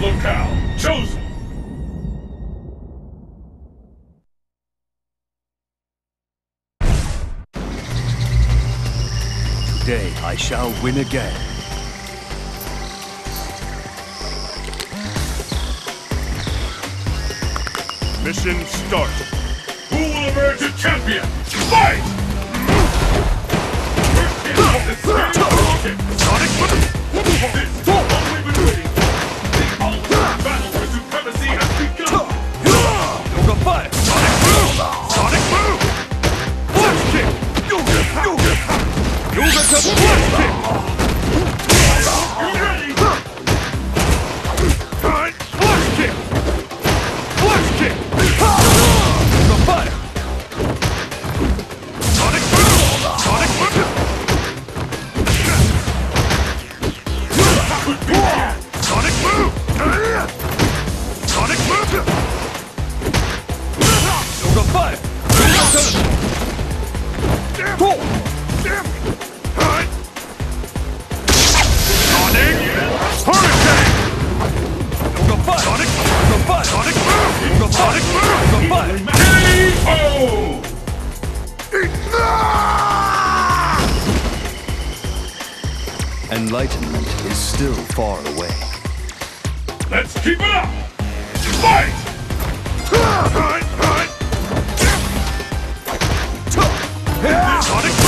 Locale chosen! Today I shall win again. Mission start! Who will emerge a champion? Fight! First hit of the Sonic Boom! This is all we've been waiting for! The ultimate battle for supremacy has begun! Yoga Fire! Sonic Boom! Sonic Boom! Flash Kick! Yoga to Flash Kick! You ready? Flash Kick! Flash Kick! Yoga Fire! Sonic Boom! Sonic Boom! Sonic Boom! Sonic Boom! Yoga Fire! Yoga Turn! Damn! Damn! Alright! Sonic! Hurricane! Yoga Fire! Sonic! Yoga Fire! Sonic Boom! Yoga Sonic Boom! Yoga Fire! K.O. Enlightenment is still far away. Let's keep it up! Fight! Sonic